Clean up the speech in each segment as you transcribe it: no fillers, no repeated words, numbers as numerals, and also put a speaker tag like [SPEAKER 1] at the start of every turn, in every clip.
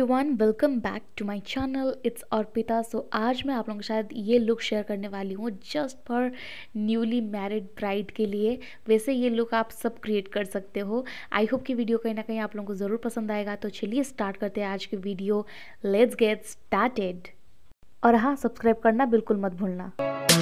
[SPEAKER 1] Everyone, welcome back to my channel. It's Arpita. So आज मैं आप लोगों के साथ ये लुक शेयर करने वाली हूँ just for newly married bride के लिए। वैसे ये लुक आप सब क्रिएट कर सकते हो। आई होप कि वीडियो कहीं ना कहीं आप लोगों को ज़रूर पसंद आएगा। तो चलिए स्टार्ट करते हैं आज की वीडियो। Let's get started. और हाँ, सब्सक्राइब करना बिल्कुल मत भूलना।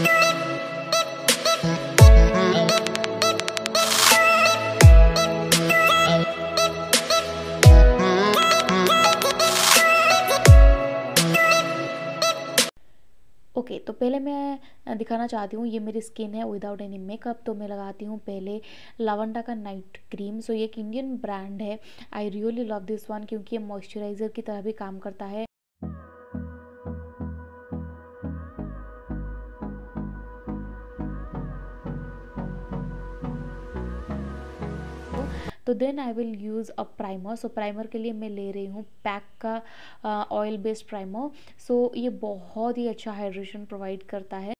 [SPEAKER 1] ओके, तो पहले मैं दिखाना चाहती हूँ, ये मेरी स्किन है विदाउट एनी मेकअप। तो मैं लगाती हूँ पहले लावंडा का नाइट क्रीम। सो ये एक इंडियन ब्रांड है। I really love this one क्योंकि ये मॉइस्चराइज़र की तरह भी काम करता है। तो then I will use a primer. So primer के लिए मैं ले रही हूँ पैक का ऑयल बेस्ड प्राइमर। सो ये बहुत ही अच्छा हाइड्रेशन प्रोवाइड करता है।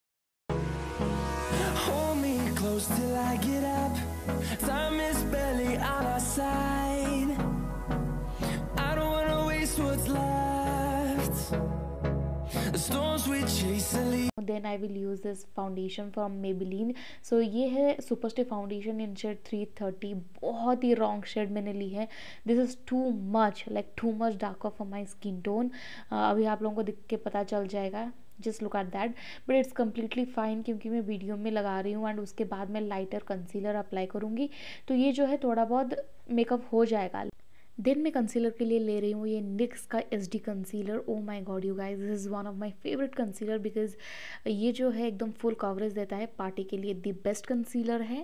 [SPEAKER 1] Then I will use this foundation from Maybelline. So ये है super stay foundation in shade 330। बहुत ही रॉन्ग शेड मैंने ली है। This is too much darker for my skin tone. अभी आप लोगों को दिख के पता चल जाएगा। Just look at that, but it's completely fine क्योंकि मैं वीडियो में लगा रही हूँ एंड उसके बाद मैं लाइटर कंसीलर अप्लाई करूँगी। तो ये जो है थोड़ा बहुत मेकअप हो जाएगा। देन मैं कंसीलर के लिए ले रही हूँ ये NYX का SD concealer. Oh my god you guys, this is one of my favourite concealer because ये जो है एकदम फुल कवरेज देता है। पार्टी के लिए द बेस्ट कंसीलर है।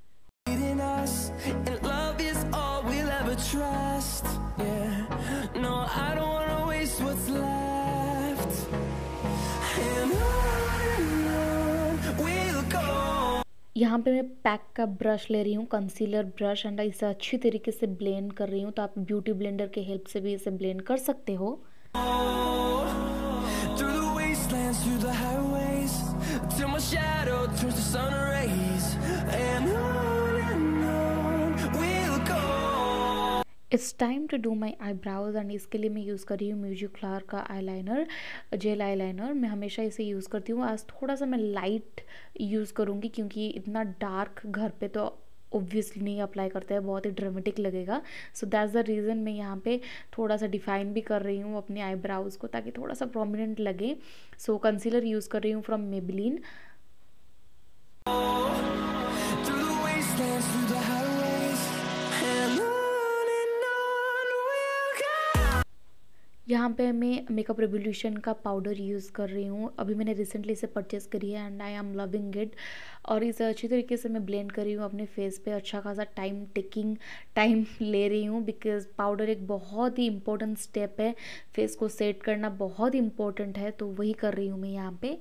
[SPEAKER 1] यहाँ पे मैं पैक का ब्रश ले रही हूँ, कंसीलर ब्रश, एंड इसे अच्छी तरीके से ब्लेंड कर रही हूँ। तो आप ब्यूटी ब्लेंडर के हेल्प से भी इसे ब्लेंड कर सकते हो। It's time to do my eyebrows and इसके लिए मैं यूज़ कर रही हूँ म्यूजिक फ्लावर का आईलाइनर, जेल आईलाइनर। मैं हमेशा इसे यूज़ करती हूँ। आज थोड़ा सा मैं लाइट यूज़ करूँगी क्योंकि इतना डार्क घर पे तो ऑब्वियसली नहीं अप्लाई करते हैं, बहुत ही ड्रामेटिक लगेगा। सो दैट्स द रीज़न मैं यहाँ पे थोड़ा सा डिफाइन भी कर रही हूँ अपने आईब्राउज को ताकि थोड़ा सा प्रोमिनेंट लगे। सो कंसीलर यूज़ कर रही हूँ फ्रॉम मेबेलिन। यहाँ पे मैं मेकअप रेवोल्यूशन का पाउडर यूज़ कर रही हूँ। अभी मैंने रिसेंटली इसे परचेज़ करी है and I am loving it. और इसे अच्छी तरीके से मैं ब्लेंड कर रही हूँ अपने फेस पे। अच्छा खासा टाइम ले रही हूँ बिकॉज पाउडर एक बहुत ही इम्पोर्टेंट स्टेप है। फेस को सेट करना बहुत ही इम्पोर्टेंट है, तो वही कर रही हूँ मैं यहाँ पे।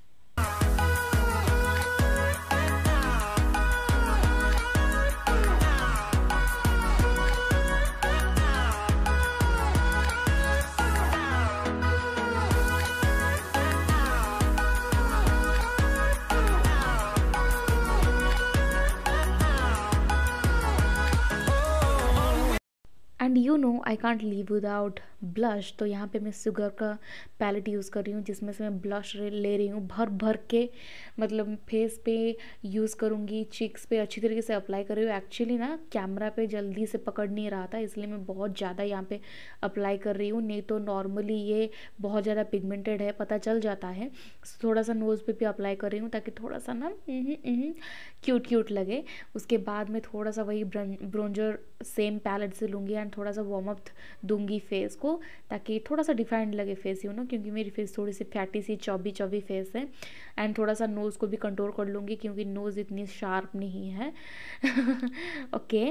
[SPEAKER 1] And you know I can't live without blush. तो यहाँ पे मैं शुगर का पैलेट यूज़ कर रही हूँ जिसमें से मैं ब्लश ले रही हूँ भर के। मतलब फेस पे यूज़ करूँगी, चिक्स पे अच्छी तरीके से अप्लाई कर रही हूँ। एक्चुअली ना कैमरा पे जल्दी से पकड़ नहीं रहा था, इसलिए मैं बहुत ज़्यादा यहाँ पे अप्लाई कर रही हूँ। नहीं तो नॉर्मली ये बहुत ज़्यादा पिगमेंटेड है, पता चल जाता है। थोड़ा सा नोज़ पे भी अप्लाई कर रही हूँ ताकि थोड़ा सा ना क्यूट लगे। उसके बाद मैं थोड़ा सा वही ब्रोंजर सेम पैलेट से लूँगी एंड थोड़ा सा वार्म अप दूंगी फेस को ताकि थोड़ा सा डिफाइंड लगे फेस, क्योंकि मेरी फेस थोड़ी सी फैटी सी चौबी फेस है। एंड थोड़ा सा नोज़ को भी कंट्रोल कर लूँगी क्योंकि नोज़ इतनी शार्प नहीं है। ओके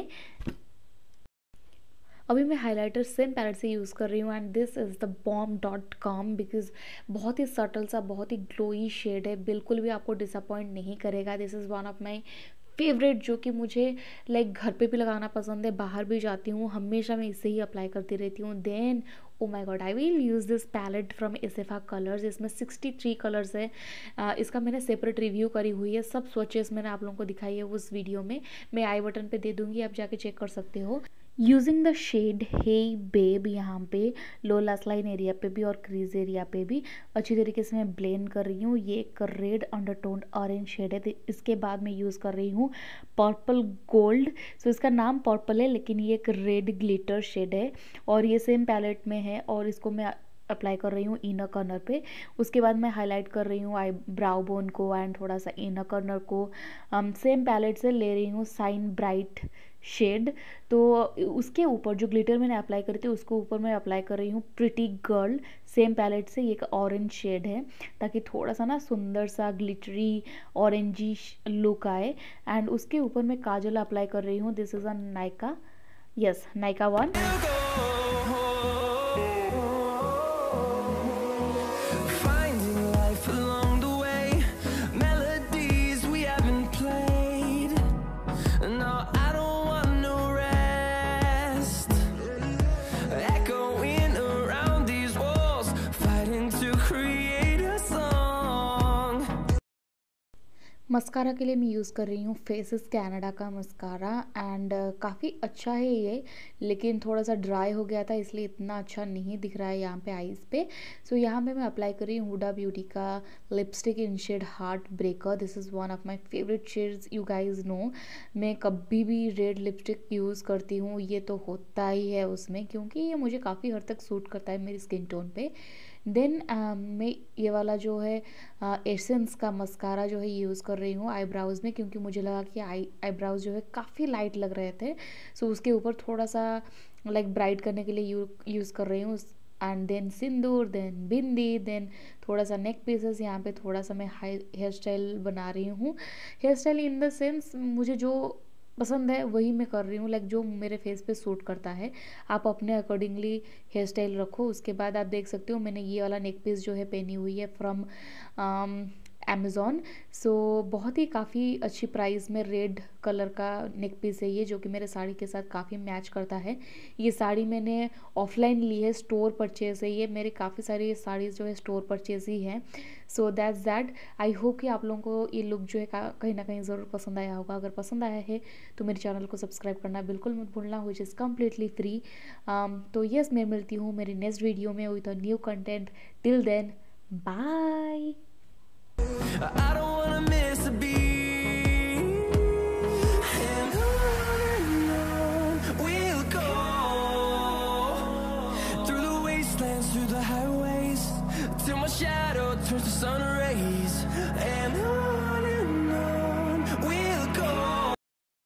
[SPEAKER 1] अभी मैं हाइलाइटर सेम पैलेट से यूज़ कर रही हूँ and this is the bomb.com because बहुत ही सटल सा, बहुत ही ग्लोई शेड है। बिल्कुल भी आपको डिसअपॉइंट नहीं करेगा। This is one of my favourite जो कि मुझे लाइक घर पे भी लगाना पसंद है, बाहर भी जाती हूँ हमेशा मैं इसे ही अप्लाई करती रहती हूँ। Then oh my god I will use this palette from एसेफा कलर्स। इसमें 63 कलर्स है। इसका मैंने सेपरेट रिव्यू करी हुई है, सब स्वचेस मैंने आप लोगों को दिखाई है उस वीडियो में। मैं आई बटन पे दे दूँगी, आप जाके चेक कर सकते हो। Using the shade hey babe, यहाँ पे लो लास्ट लाइन एरिया पे भी और क्रीज एरिया पे भी अच्छी तरीके से मैं ब्लेंड कर रही हूँ। ये एक रेड अंडरटोन ऑरेंज शेड है। इसके बाद मैं यूज़ कर रही हूँ पर्पल गोल्ड। सो इसका नाम पर्पल है लेकिन ये एक रेड ग्लिटर शेड है और ये सेम पैलेट में है और इसको मैं अप्लाई कर रही हूँ इनर कॉर्नर पे। उसके बाद मैं हाईलाइट कर रही हूँ आई ब्राउ बोन को एंड थोड़ा सा इनर कॉर्नर को। सेम पैलेट से ले रही हूँ शाइन ब्राइट शेड। तो उसके ऊपर जो ग्लिटर मैंने अप्लाई करी थी उसके ऊपर मैं अप्लाई कर रही हूँ प्रिटी गर्ल। सेम पैलेट से ये एक ऑरेंज शेड है ताकि थोड़ा सा ना सुंदर सा ग्लिटरी ऑरेंजी लुक आए। एंड उसके ऊपर मैं काजल अप्लाई कर रही हूँ। This is a Nykaa, yes Nykaa one. Mascara के लिए मैं यूज़ कर रही हूँ फेसेस कनाडा का मस्कारा एंड काफ़ी अच्छा है ये, लेकिन थोड़ा सा ड्राई हो गया था इसलिए इतना अच्छा नहीं दिख रहा है यहाँ पे आईज़ पे। सो यहाँ पे मैं अप्लाई कर रही हूँ हुडा ब्यूटी का lipstick in shade heartbreaker. This is one of my favourite shades, you guys know. मैं कभी भी रेड लिपस्टिक यूज़ करती हूँ ये तो होता ही है उसमें, क्योंकि ये मुझे काफ़ी हद तक सूट करता है मेरी स्किन टोन पे। देन मैं ये वाला जो है एसेंस का मस्कारा जो है यूज़ कर रही हूँ आईब्राउज़ में, क्योंकि मुझे लगा कि आईब्राउज़ जो है काफ़ी लाइट लग रहे थे। सो उसके ऊपर थोड़ा सा लाइक ब्राइट करने के लिए यूज़ कर रही हूँ। And then sindoor, then bindi, then थोड़ा सा नेक पीसेस। यहाँ पे थोड़ा सा मैं हेयर स्टाइल बना रही हूँ। Hairstyle in the sense मुझे जो पसंद है वही मैं कर रही हूँ, लाइक जो मेरे फेस पे सूट करता है। आप अपने अकॉर्डिंगली हेयर स्टाइल रखो। उसके बाद आप देख सकते हो मैंने ये वाला नेक पीस जो है पहनी हुई है फ्रॉम अमेज़ॉन। सो बहुत ही काफ़ी अच्छी प्राइस में रेड कलर का नेक पीस है ये, जो कि मेरे साड़ी के साथ काफ़ी मैच करता है। ये साड़ी मैंने ऑफलाइन ली है, स्टोर परचेज है ये। मेरे काफ़ी सारी साड़ीज़ जो है स्टोर परचेज ही हैं। So that's that. I hope कि आप लोगों को ये लुक जो है कहीं ना कहीं ज़रूर पसंद आया होगा। अगर पसंद आया है तो मेरे चैनल को सब्सक्राइब करना बिल्कुल मत भूलना, विच इज़ कम्प्लीटली फ्री। तो यस, मैं मिलती हूँ मेरी नेक्स्ट वीडियो में with a new content. Till then, bye. I don't wanna miss